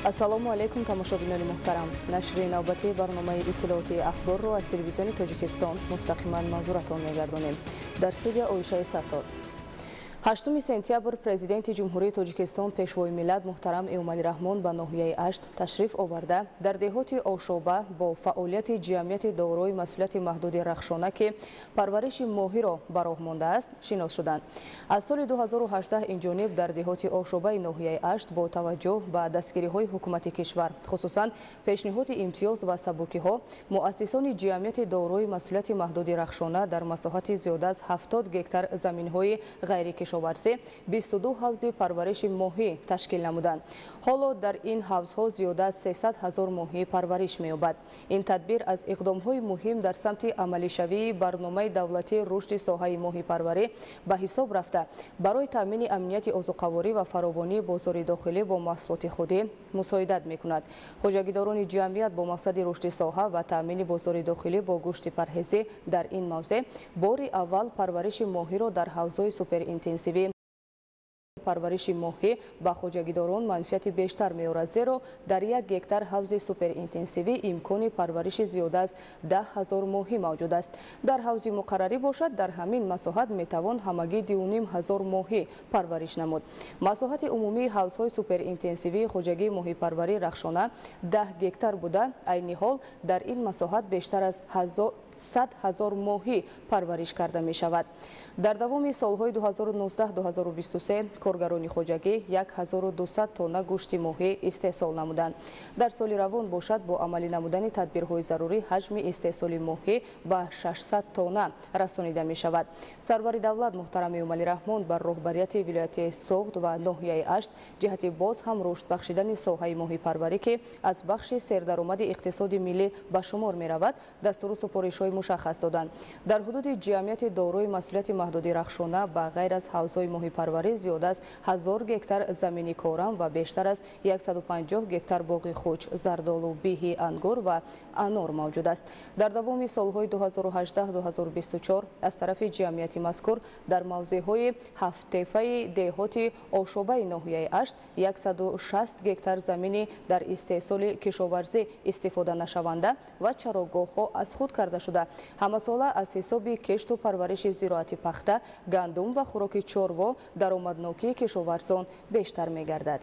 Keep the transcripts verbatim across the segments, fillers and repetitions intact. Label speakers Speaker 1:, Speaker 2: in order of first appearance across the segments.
Speaker 1: ассалому алайкум тамошобинони муҳтарам. Нашри навбатии барномаи иттилооти ахборро аз телевизиони Тоҷикистон мустақиман манзуратон мегардонем. Дар студия Оишаи Саттор. ҳаштуми сентябр президенти ҷумҳурии Тоҷикистон пешвои миллат муҳтарам Эмомалӣ Раҳмон ба ноҳияи Ашт ташриф оварда дар деҳоти Ошоба бо фаъолияти ҷамъияти дорои масъулияти маҳдуди Рахшона ки парвариши моҳиро ба роҳ мондааст шинос шуданд. Аз соли ду ҳазору ҳаждаҳ инҷониб дар деҳоти Ошобаи ноҳияи Ашт бо таваҷҷӯҳ ба дастгириҳои ҳукумати кишвар хусусан пешниҳоди имтиёз ва сабукиҳо муассисони ҷамъияти дорои масъулияти маҳдуди Рахшона дар масоҳати зиёда аз ҳафтод гектар заминҳои ғайрикишоварӣ бисту ду ҳавзи парвариши моҳӣ ташкил намуданд. ҳоло дар ин ҳавзҳо зиёда аз сесад ҳазор моҳӣ парвариш меёбад. Ин тадбир аз иқдомҳои муҳим дар самти амалишавии барномаи давлатии рушди соҳаи моҳипарварӣ ба ҳисоб рафта барои таъмини амнияти озуқаворӣ ва фаровонии бозори дохилӣ бо маҳсулоти худӣ мусоидат мекунад. хоҷагидорони ҷамъият бо мақсади рушди соҳа ва таъмини бозори дохилӣ бо гӯшти парҳезӣ дар ин мавзеъ бори аввал парвариши моҳиро дар ҳавзҳои суперинтенсивӣ парвариши моҳӣ ба хоҷагидорон манфиати бештар меорад, зеро дар як гектар ҳавзи суперинтенсивӣ имкони парвариши зиёда аз даҳ ҳазор моҳӣ мавҷуд аст. Дар ҳавзи муқаррарӣ бошад, дар ҳамин масоҳат метавон ҳамагӣ ду ним ҳазор моҳӣ парвариш намуд. Масоҳати умумии ҳавзҳои суперинтенсивии хоҷагии моҳипарварии Рахшона даҳ гектар буда, айни ҳол дар ин масоҳат бештар аз сад ҳазор моҳӣ парвариш карда мешавад. Дар давоми солҳои ду ҳазору нуздаҳ - ду ҳазору бисту се коргарони хоҷагӣ як ҳазору дусад тонна гӯшти моҳӣ истеҳсол намуданд. Дар соли равон бошад бо амалӣ намудани тадбирҳои зарурӣ ҳаҷми истеҳсоли моҳӣ ба шашсад тонна расонида мешавад. Сарвари давлат муҳтарам Эмомалӣ Раҳмон бар роҳбарияти вилояти Соғд ва ноҳияи Ашт ҷиҳати боз ҳам рушд бахшидани соҳаи моҳипарварӣ ки аз бахши сердаромади иқтисоди миллӣ ба шумор меравад дастуру супоришҳои мушаххас доданд. Дар ҳудуди ҷамъияти дорои масъулияти маҳдуди Рахшона ба ғайр аз ҳавзҳои моҳипарварӣ зиёда аз ҳазор гектар замини корам ва бештар аз яксаду панҷоҳ гектар боғи хуч, зардолу, биҳи, ангур ва анор мавҷуд аст. Дар давоми солҳои ду ҳазору ҳаждаҳ - ду ҳазору бисту чор аз тарафи ҷамъияти мазкур дар мавзеъҳои ҳафттефаи деҳоти Ошобаи ноҳияи Ашт яксаду шаст гектар замини дар истеҳсоли кишоварзӣ истифода нашаванда ва чарогоҳҳо аз худ карда шуда ҳамасола аз ҳисоби кешту парвариши зироати пахта, гандум ва хӯроки чорво даромаднокии кишоварзон бештар мегардад.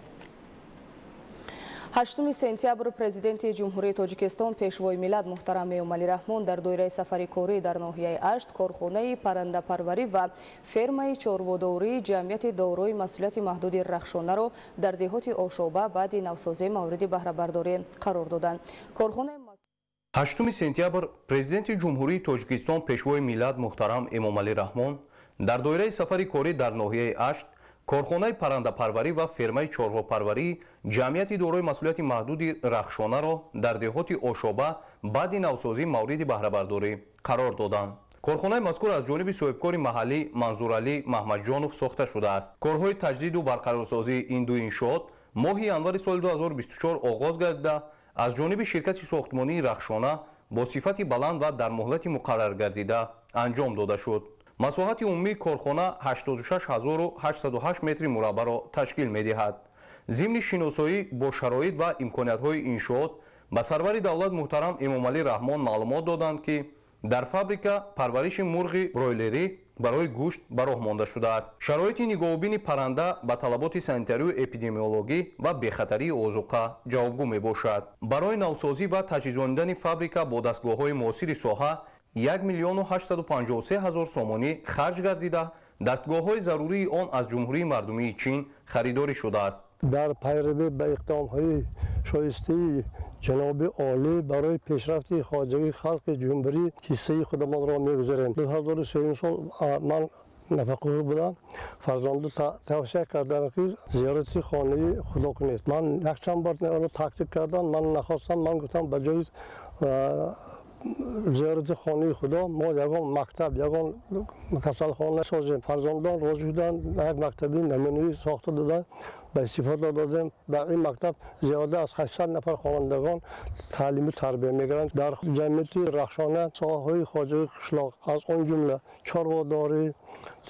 Speaker 1: ҳаштуми сентябр президенти ҷумҳурии Тоҷикистон пешвои миллат муҳтарам Эмомалӣ Раҳмон дар доираи сафари корӣ дар ноҳияи Ашт корхонаи паррандапарварӣ ва фермаи чорводории ҷамъияти дорои масъулияти маҳдуди Рахшонаро дар деҳоти Ошоба баъди навсозӣ мавриди баҳрабардорӣ қарор доданд. корхонаи
Speaker 2: ҳаштуми сентябр президенти ҷумҳурии Тоҷикистон пешвои миллат муҳтарам Эмомалӣ Раҳмон дар доираи сафари корӣ дар ноҳияи Ашт корхонаи паррандапарварӣ ва фермаи чорвопарварии ҷамъияти дорои масъулияти маҳдуди Рахшонаро дар деҳоти Ошоба баъди навсозӣ мавриди баҳрабардорӣ қарор доданд. корхонаи мазкур аз ҷониби соҳибкори маҳаллӣ Манзуралӣ Маҳмадҷонов сохта шудааст. корҳои таҷдиду барқарорсозии ин ду иншоот моҳи январи соли ду ҳазору бисту чор оғоз гардида аз ҷониби ширкати сохтмонии Рахшона бо сифати баланд ва дар муҳлати муқаррар гардида анҷом дода шуд. масоҳати умумии корхона ҳаштоду шаш ҳазору ҳаштсаду ҳашт метри мураббаъро ташкил медиҳад. зимни шиносоӣ бо шароит ва имкониятҳои иншоот ба сарвари давлат муҳтарам Эмомалӣ Раҳмон маълумот доданд ки дар фабрика парвариши мурғи бройлерӣ барои гӯшт ба роҳ монда шудааст. шароити нигоҳубини парранда ба талаботи санитарию эпидемиологӣ ва бехатарии озуқа ҷавобгӯ мебошад. барои навсозӣ ва таҷҳизонидани фабрика бо дастгоҳҳои муосири соҳа як миллиону ҳаштсаду панҷоҳу се ҳазор сомонӣ харҷ гардида дастгоҳҳои зарурии он аз ҷумҳурии мардумии Чин харидорӣ шудааст.
Speaker 3: дар пайравӣ ба иқдомҳои шоистаи ҷаноби олӣ барои пешрафти хоҷагии халқи ҷумҳурӣ ҳиссаи худамонро мегузорем. ду ҳазору сеюм сол ман нафақаҳо будам. фарзанду тавсия карданд ки зиёрати хонаи худо кунед. ман якчанд бор онро таклиф кардам, ман нахостам. ман гуфтам ба ҷои зиёрати хонаи худо мо ягон мактаб, ягон касалхона созем. фарзандон розӣ шуданд, як мактаби намунавӣ сохта доданд, ба истифода додем. дар ин мактаб зиёда аз ҳашсад нафар хонандагон таълиму тарбия мегиранд. дар ҷамъияти Рахшона соҳаҳои хоҷагии қишлоқ аз он ҷумла чорводорӣ,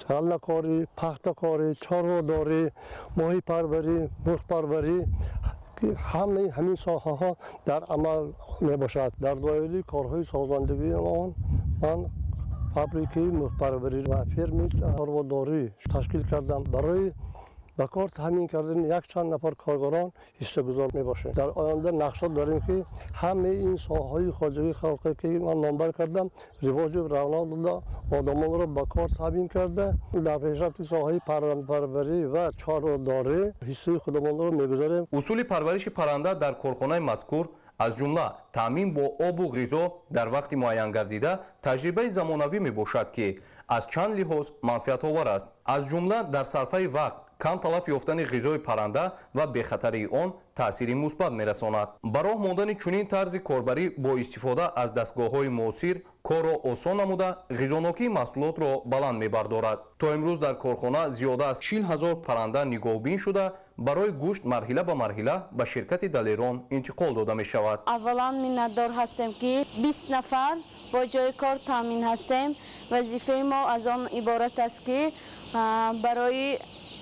Speaker 3: ғаллакорӣ, пахтакорӣ, чорводорӣ, моҳипарварӣ, мурғпарварӣ که همه همین ساحه ها در عمل می باشد. در دایره کارهای سازندگی آن من فابریکه پروری و فرم هواداری تشکیل کردم. برای به کار تامین کردن یک چند نفر کارگران حصه‌گذار می باشیم. در آینده نقشه داریم که همه این ساحه‌های خواجگی خلقی که من نامبر کردم رواج و رونق داده، آدمان را به کار تامین کرده، در پیشرفت ساحه پرنده‌پروری و چاره‌داری حصه خودمان را می‌گذاریم.
Speaker 2: اصول پرورش پرنده در کارخانه مذکور از جمله تامین با آب و غذا در وقت معین گردیده تجربه زمانوی می باشد که از چند لحاظ منفعت آور است. از جمله در صرفه وقت کم تلف یافتن غذای پرنده و بخطری آن تأثیری مثبت می‌رساند. برای ماندن چنین طرز کاربری با استفاده از دستگاه‌های معاصر کار را آسان نموده غذانوکی محصولات را بلند می‌بردارد. تا امروز در کارخانه زیاده از چهل هزار پرنده نگاهبین شده برای گوشت مرحله به مرحله به شرکت دلیران انتقال داده می‌شود.
Speaker 4: اولا منتدار هستیم که بیست نفر با جای کار تامین هستیم. وظیفه ما از آن عبارت است که برای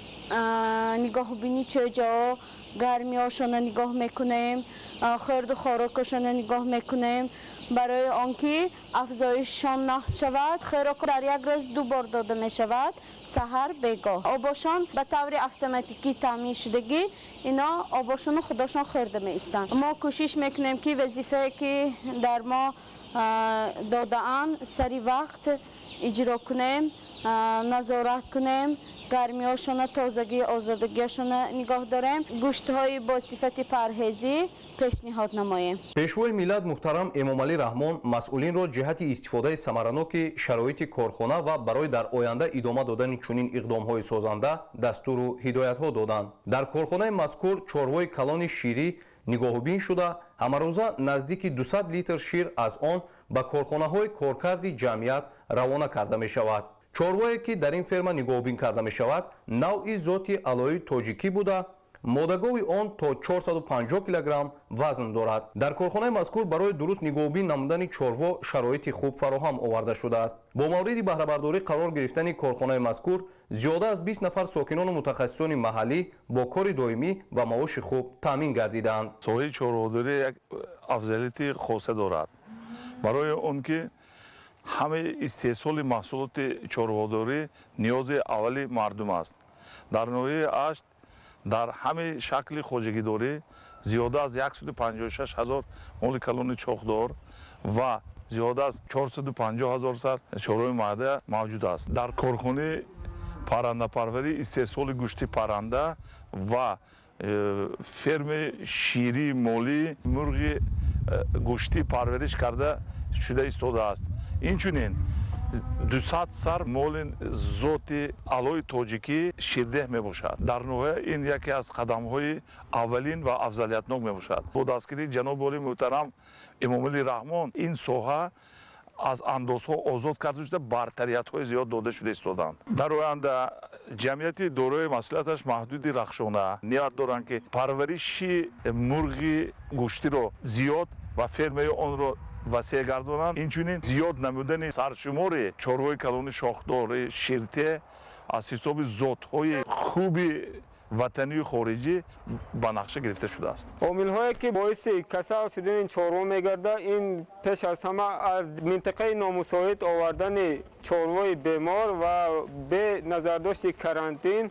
Speaker 4: نگاه بینی چه جا گرمی هاشون نگاه میکنیم، خرد و خوراکشون نگاه میکنیم برای آنکه افزایششان نقص شود. خوراک در یک روز دو بار داده می شود، سحر بگاه. آبشان به طور اتوماتیکی تامین شدگی اینا آبشون خودشان خورده می استند. ما کوشش میکنیم که وظیفه که در ما داده اند سری وقت اجرا کنیم، نظارت کنیم، گرمی هاشون تازگی آزادگیشون نگاه داریم، گوشت های با صفت پرهیزی پیشنهاد نماییم.
Speaker 2: پیشوای ملت محترم امامعلی رحمان مسئولین را جهت استفاده ثمرناک شرایط کارخانه و برای در آینده ادامه دادن چنین اقدام های سازنده دستور و هدایت ها دادند. در کارخانه مذکور چارهای کلان شیری نگاهبین شده همروزه نزدیک دویست لیتر شیر از آن به کارخانه های کارکردی جمعیت روانه کرده می شود. چارواهی که در این فرما نگاهبین کرده می شود نوعی ذاتی علایی تاجیکی بوده، مادگاوی آن تا چهارصد و پنجاه کیلوگرم وزن دارد. در کارخانه مذکور برای درست نگاهبین نمودن چاروا شرایط خوب فراهم آورده شده است. با مورد بهره برداری قرار گرفتن کارخانه مذکور زیاده از بیست نفر ساکنان و متخصصان محلی با کار دائمی و معاش خوب تامین گردیدند.
Speaker 5: ساحه چاره‌داری یک افضلیت خاصه دارد. برای اون که همه استحصال محصولات چاره‌داری نیاز اولی مردم است. در ناحیه اشت در همه شکل خواجگیداری زیاده از صد و پنجاه و شش هزار مول کلون چاخدار و زیاده از چهارصد و پنجاه هزار سر چارهای معده موجود است. در کارخانه پرنده پروری استحصال گوشت پرنده و فرم شیری مولی مرغ گوشتی پرورش کرده شده ایستاده است. اینچنین دویست سر مول ذات علای تاجیکی شیرده می باشد. در نوع این یکی از قدم های اولین و افضلیتناک می باشد. با دستگیری جناب والی محترم امامعلی رحمان این ساحه از اندازها آزاد کرده شده، برتریت های زیاد داده شده ایستادند. در آینده جمعیت دارای مسئولیتش محدود رخشانه نیت دارند که پرورش مرغ گوشتی را زیاد و فرمه آن را وسیع گردانند. اینچنین زیاد نمودن سرشمار چارهای کلان شاخدار شیرته از حساب ذات‌های خوب وطنی و خارجی به نقشه گرفته شده است.
Speaker 6: عامل‌هایی که باعث کساد شدن این چاروا می‌گردد این پیش از همه از منطقه نامساعد آوردن چاروای بیمار و به نظرداشت کرانتین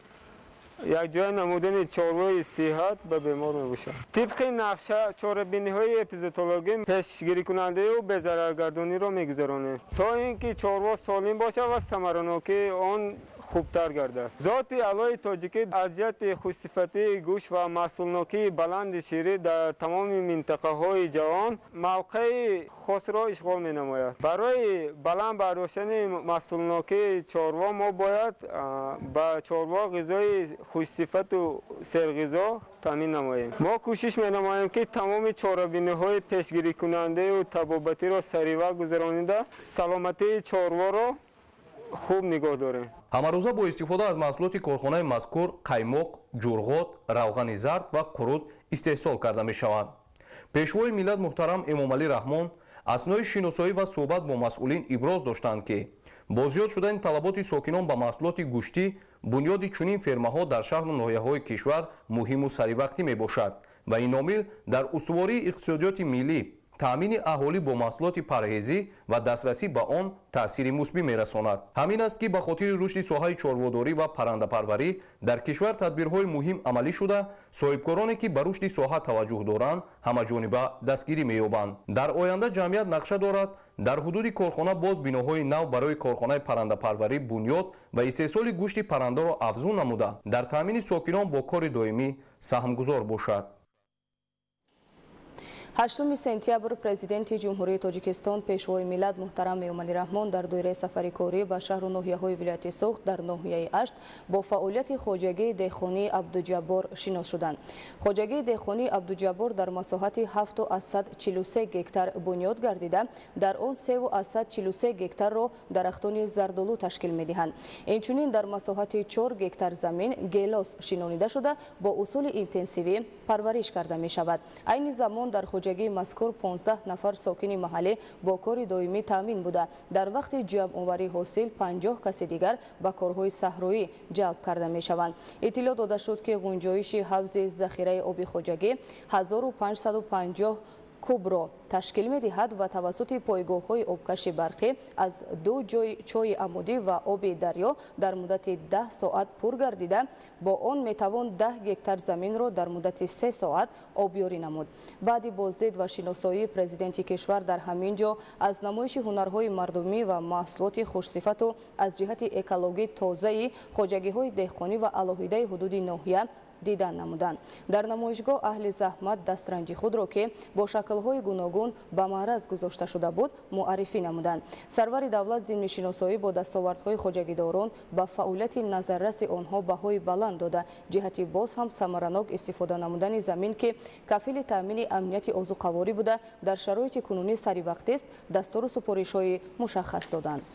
Speaker 6: یک جای نمودن چاروای صحت به بیمار میباشه. طبق نقشه چاره‌بینی های اپیزیولوژی پیشگیری کننده و به ضررگردانی را میگذرانه تا اینکه چاروا سالم باشه و ثمرناکی آن خوبتر گردد. ذات علای تاجیکی از جهت خوشصفتی گوشت و محصولناکی بلند شیری در تمام منطقه های جهان موقع خاص را اشغال می نماید. برای بلند برداشتن محصولناکی چاروا ما باید با چاروا غذای خوشصفت و سرغذا تامین نماییم. ما کوشش می نماییم که تمام چاره‌بینی های پیشگیری کننده و طبابتی را سریع گذرانیده سلامتی چاروا را خوب نگاه داریم.
Speaker 2: همروزه با استفاده از محصولات کارخانه مذکور قیماق، جرغات، روغن زرد و قرود استحصال کرده می شود. پیشوای ملت محترم امامعلی رحمان اثنای شناسایی و صحبت با مسئولین ابراز داشتند که با زیاد شدن طلبات ساکنان به محصولات گوشتی بنیاد چنین فرماها در شهر و ناحیه‌های کشور مهم و سریع وقتی می باشد. ва ин омил дар устувории иқтисодиёти миллӣ таъмини аҳолӣ бо маҳсулоти парҳезӣ ва дастрасӣ ба он таъсири мусбӣ мерасонад. Ҳамин аст ки ба хотири рушди соҳаи чорводорӣ ва паррандапарварӣ дар кишвар тадбирҳои муҳим амалӣ шуда, соҳибкороне ки ба рушди соҳа таваҷҷӯҳ доранд, ҳамаҷониба дастгирӣ меёбанд. Дар оянда ҷамъият нақша дорад дар ҳудуди корхона боз биноҳои нав барои корхонаи паррандапарварӣ бунёд ва истеҳсоли гӯшти паррандаро афзун намуда, дар таъмини сокинон бо кори доимӣ саҳмгузор бошад.
Speaker 1: ҳаштуми сентябр президенти ҷумҳурии Тоҷикистон пешвои миллат муҳтарам Эмомалӣ Раҳмон дар доираи сафари корӣ ба шаҳру ноҳияҳои вилояти Суғд дар ноҳияи Ашт бо фаъолияти хоҷагии деҳқонии Абдуҷаббор шинос шуданд. Хоҷагии деҳқонии Абдуҷаббор дар масоҳати ҳафту аз сад чилу се гектар бунёд гардида, дар он севу аз сад чилу се гектарро дарахтони зардолу ташкил медиҳанд. Инчунин дар масоҳати чор гектар замин гелос шинонида шуда бо усули интенсивӣ парвариш карда мешавад. Айни замон дар хоҷагии мазкур понздаҳ нафар сокини маҳаллӣ бо кори доимӣ таъмин буда, дар вақти ҷамъоварии ҳосил панҷоҳ каси дигар ба корҳои саҳроӣ ҷалб карда мешаванд. Иттилоъ дода шуд, ки ғунҷоиши ҳавзи захираи оби хоҷагӣ ҳазору панҷсаду панҷоҳ кубро ташкил медиҳад ва тавассути пойгоҳҳои обкаши барқӣ аз ду ҷойи чойи амудӣ ва оби дарё дар муддати даҳ соат пур гардида, бо он метавон даҳ гектар заминро дар муддати се соат обёрӣ намуд. Баъди боздид ва шиносоии президенти кишвар дар ҳамин ҷо аз намоиши ҳунарҳои мардумӣ ва маҳсулоти хушсифату аз ҷиҳати экологӣ тозаи хоҷагиҳои деҳқонӣ ва алоҳидаи ҳудуди ноҳия дидан намуданд. Дар намоишгоҳ аҳли заҳмат дастранҷи худро, ки бо шаклҳои гуногун ба маъраз гузошта шуда буд, муаррифӣ намуданд. Сарвари давлат зимни шиносоӣ бо дастовардҳои хоҷагидорон ба фаъолияти назарраси онҳо баҳои баланд дода, ҷиҳати боз ҳам самаранок истифода намудани замин, ки кафили таъмини амнияти озуқаворӣ буда, дар шароити кунунӣ саривақтист, дастуру супоришҳои мушаххас доданд.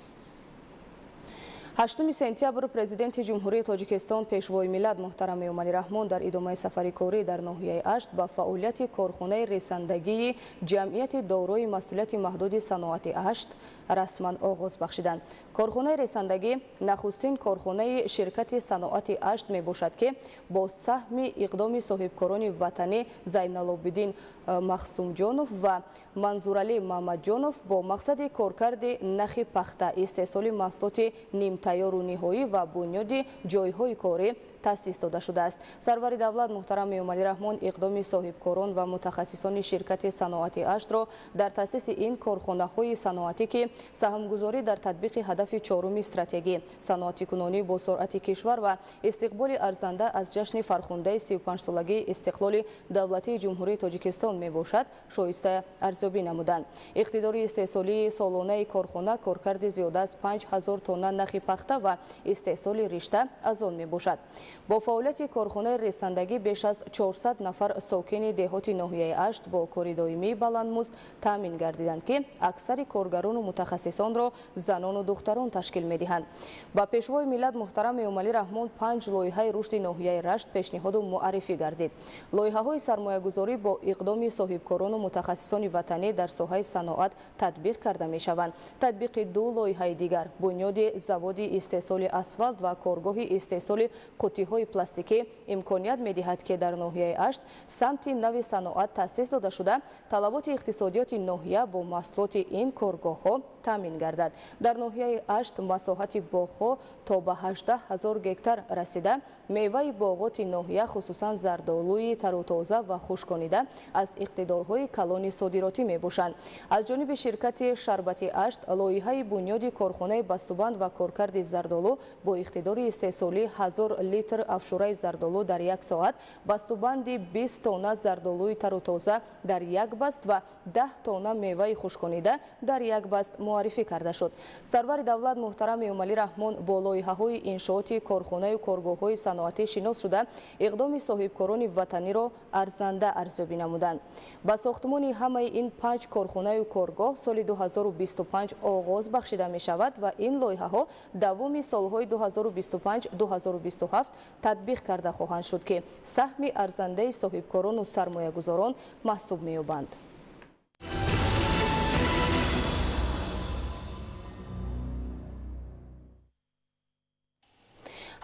Speaker 1: ҳаштуми сентябр президенти ҷумҳурии Тоҷикистон пешвои миллат муҳтарам Эмомалӣ Раҳмон дар идомаи сафари корӣ дар ноҳияи Ашт ба фаъолияти корхонаи ресандагии ҷамъияти дорои масъулияти маҳдуди саноати Ашт расман оғоз бахшиданд. Корхонаи ресандагӣ нахустин корхонаи ширкати саноати Ашт мебошад, ки бо саҳми иқдоми соҳибкорони ватанӣ Зайналобиддин Махсумҷонов ва Манзуралӣ Маҳмадҷонов бо мақсади коркарди нахи пахта, истеҳсоли маҳсулоти нимтайёру ниҳоӣ ва бунёди ҷойҳои корӣ таъсис дода шудааст. Сарвари давлат муҳтарам Эмомалӣ Раҳмон иқдоми соҳибкорон ва мутахассисони ширкати саноати Аштро дар таъсиси ин корхонаҳои саноатӣ, ки саҳмгузорӣ дар татбиқи ҳадафи чоруми стратегӣ саноатикунонӣ бо суръати кишвар ва истиқболи арзанда аз ҷашни фархундаи сию панҷсолагии истиқлоли давлатии ҷумҳурии Тоҷикистон мебошад, шоиста арзёбӣ намуданд. Иқтидори истеҳсолии солонаи корхона коркарди зиёда аз панҷ ҳазор тонна нахи пахта ва истеҳсоли ришта аз он мебошад. Бо фаъолияти корхонаи ресандагӣ беш аз чорсад нафар сокини деҳоти ноҳияи Ашт бо кори доимии баландмузд таъмин гардиданд, ки аксари коргарону мутахассисонро занону духтарон ташкил медиҳанд. Ба пешвои миллат муҳтарам Эмомалӣ Раҳмон панҷ лоиҳаи рушди ноҳияи Рашт пешниҳоду муаррифӣ гардид. Лоиҳаҳои сармоягузорӣ бо иқдоми соҳибкорону мутахассисони ватанӣ дар соҳаи саноат татбиқ карда мешаванд. Татбиқи ду лоиҳаи дигар бунёди заводи истеҳсоли асфалт ва коргоҳи истеҳсоли қуттиҳои пластикӣ имконият медиҳад, ки дар ноҳияи Ашт самти нави саноат таъсис дода шуда, талаботи иқтисодиёти ноҳия бо маҳсулоти ин коргоҳҳо таъмин гардад. Дар ноҳияи Ашт масоҳати боғҳо то ба ҳаждаҳ ҳазор гектар расида, меваи боғоти ноҳия хусусан зардолӯи тарутоза ва хушконида аз иқтидорҳои калони содиротӣ мебошанд. Аз ҷониби ширкати Шарбати Ашт лоиҳаи бунёди корхонаи бастубанд ва коркарди зардолу бо иқтидори истеҳсоли ҳазор литр афшураи зардолу дар як соат, бастубанди бист тонна зардолуи тарутоза дар як баст ва даҳ тонна меваи хушконида дар як баст муаррифӣ карда шуд. Сарвари давлат муҳтарам Эмомалӣ Раҳмон бо лоиҳаҳои иншооти корхонаю коргоҳҳои саноатӣ шинос шуда, иқдоми соҳибкорони ватаниро арзанда арзёбӣ намуданд. Ба сохтмони ҳамаи ин панҷ корхонаю коргоҳ соли ду ҳазору бисту панҷ оғоз бахшида мешавад ва ин лоиҳаҳо давоми солҳои ду ҳазору бисту панҷ - ду ҳазору бисту ҳафт татбиқ карда хоҳанд шуд, ки саҳми арзандаи соҳибкорону сармоягузорон маҳсуб меёбанд.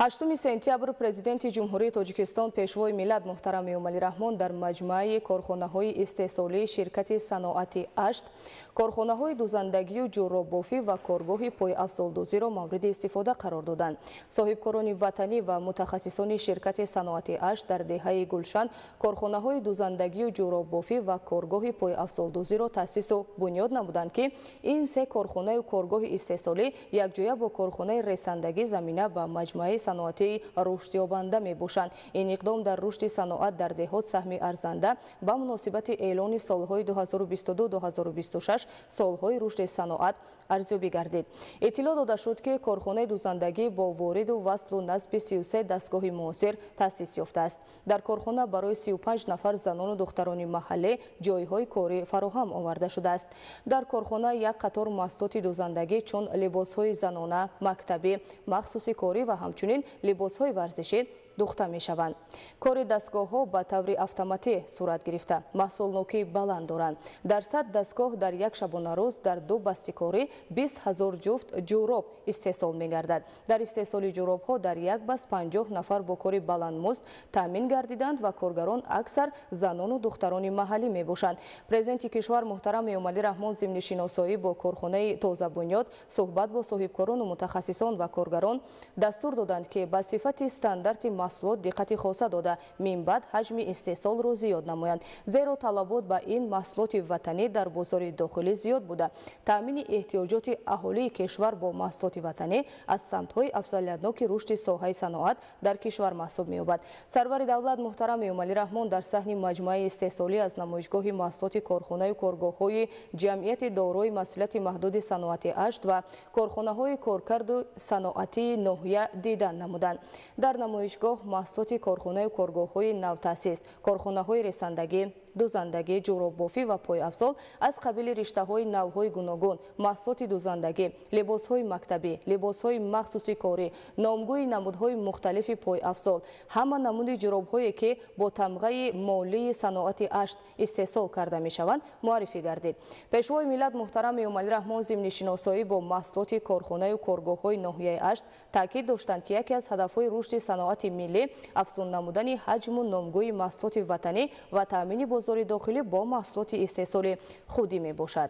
Speaker 1: ҳаштуми сентябр президенти ҷумҳурии тоҷикистон пешвои миллат муҳтарам эмомалӣ раҳмон дар маҷмӯаи корхонаҳои истеҳсолии ширкати саноати ашт, корхонаҳои дузандагию ҷурроббофӣ ва коргоҳи пойафзолдозиро мавриди истифода қарор доданд. Соҳибкорони ватанӣ ва мутахассисони ширкати саноати ашт дар деҳаи Гулшан корхонаҳои дузандагию ҷурроббофӣ ва коргоҳи пойафзолдозиро таъсису бунёд намуданд ки ин се корхонаю коргоҳи истеҳсолӣ якҷоя бо корхонаи ресандагӣ замина ба маҷмӯаи саноатии рушдёбанда мебошанд. Ин иқдом дар рушди саноат дар деҳот саҳми арзанда ба муносибати эълони солҳои ду ҳазору бисту ду - ду ҳазору бисту шаш солҳои рушди саноат арзёбӣ гардид. Иттилоъ дода шуд, ки корхонаи дузандагӣ бо вориду васлу насби си ю се дастгоҳи муосир таъсис ёфтааст. Дар корхона барои си ю панҷ нафар занону духтарони маҳаллӣ ҷойҳои корӣ фароҳам оварда шудааст. Дар корхона як қатор маҳсулоти дузандагӣ чун либосҳои занона, мактабӣ, махсуси корӣ ва ҳамчунин либосҳои варзишӣ духта мешаванд. Кори дастгоҳҳо ба таври автоматӣ сурат гирифта маҳсулнокии баланд доранд. Дар сад дастгоҳ дар як шабонарӯз дар ду бастикорӣ бист ҳазор ҷуфт ҷуроб истеҳсол мегардад. Дар истеҳсоли ҷуробҳо дар як баст панҷоҳ нафар бо кори баландмузд таъмин гардиданд ва коргарон аксар занону духтарони маҳаллӣ мебошанд. Президенти кишвар муҳтарам Эмомалӣ Раҳмон зимни шиносоӣ бо корхонаи тозабунёд суҳбат бо соҳибкорону мутахассисон ва коргарон дастур доданд, ки ба сифати стандарти маҳсулот диққати хоса дода минбаъд ҳаҷми истеҳсолро зиёд намоянд. Зеро талабот ба ин маҳсулоти ватанӣ дар бозори дохилӣ зиёд буда таъмини эҳтиёҷоти аҳолии кишвар бо маҳсулоти ватанӣ аз самтҳои афзалиятноки рушди соҳаи саноат дар кишвар маҳсуб меёбад. Сарвари давлат муҳтарам Эмомалӣ Раҳмон дар саҳни маҷмӯаи истеҳсолӣ аз намоишгоҳи маҳсулоти корхонаю коргоҳҳои ҷамъияти дорои масъулияти маҳдуди саноати ашт ва корхонаҳои коркарду саноатии ноҳия дидан намуданд. Дар намоишгоҳ маҳсулоти корхонаю коргоҳҳои навтаъсис, корхонаҳои ресандагӣ, дузандагӣ, ҷурроббофӣ ва пойафзол аз қабили риштаҳои навъҳои гуногун, маҳсулоти дузандагӣ, либосҳои мактабӣ, либосҳои махсуси корӣ, номгӯи намудҳои мухталифи пойафзол, ҳама намуди ҷуробҳое ки бо тамғаи молии саноати ашт истеҳсол карда мешаванд, муаррифӣ гардид. Пешвои миллат муҳтарам Эмомалӣ Раҳмон зимни шиносоӣ бо маҳсулоти корхонаю коргоҳҳои ноҳияи ашт таъкид доштанд, ки яке аз ҳадафҳои рушди саноати миллӣ афзун намудани ҳаҷму номгӯи маҳсулоти ватанӣ ва таъмини бозори дохилӣ бо маҳсулоти истеҳсоли худӣ мебошад.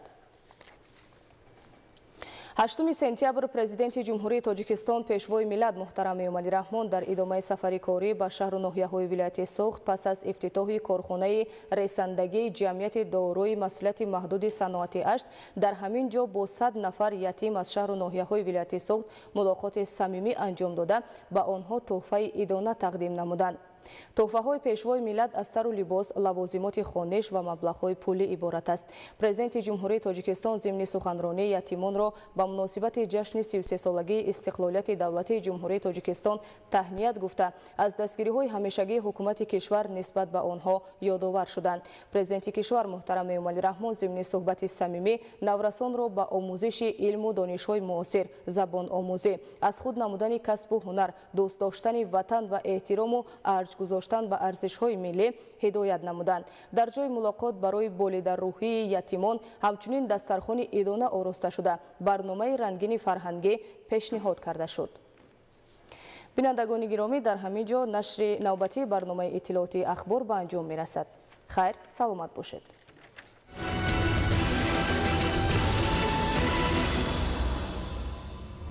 Speaker 1: ҳаштуми сентябр президенти ҷумҳурии тоҷикистон пешвои миллат муҳтарам Эмомалӣ Раҳмон дар идомаи сафари корӣ ба шаҳру ноҳияҳои вилояти Суғд пас аз ифтитоҳи корхонаи ресандагии ҷамъияти дорои масъулияти маҳдуди саноати ашт дар ҳамин ҷо бо сад нафар ятим аз шаҳру ноҳияҳои вилояти Суғд мулоқоти самимӣ анҷом дода ба онҳо тӯҳфаи идона тақдим намуданд. Тӯҳфаҳои пешвои миллат аз сару либос, лавозимоти хониш ва маблағҳои пулӣ иборат аст. Президенти ҷумҳурии тоҷикистон зимни суханронии ятимонро ба муносибати ҷашни си ю сесолагии истиқлолияти давлатии ҷумҳурии тоҷикистон таҳният гуфта аз дастгириҳои ҳамешагии ҳукумати кишвар нисбат ба онҳо ёдовар шуданд. Президенти кишвар муҳтарам Эмомалӣ Раҳмон зимни суҳбати самимӣ наврасонро ба омӯзиши илму донишҳои муосир, забономӯзӣ, аз худ намудани касбу ҳунар, дӯст доштани ватан ва эҳтирому арҷ гузоштан ба арзишҳои миллӣ ҳидоят намуданд. Дар ҷои мулоқот барои болидарӯҳии ятимон ҳамчунин дастархони идона ороста шуда барномаи рангини фарҳангӣ пешниҳод карда шуд. бинандагони гиромӣ, дар ҳамин ҷо нашри навбатии барномаи иттилоотии ахбор ба анҷом мерасад. хайр, саломат бошед.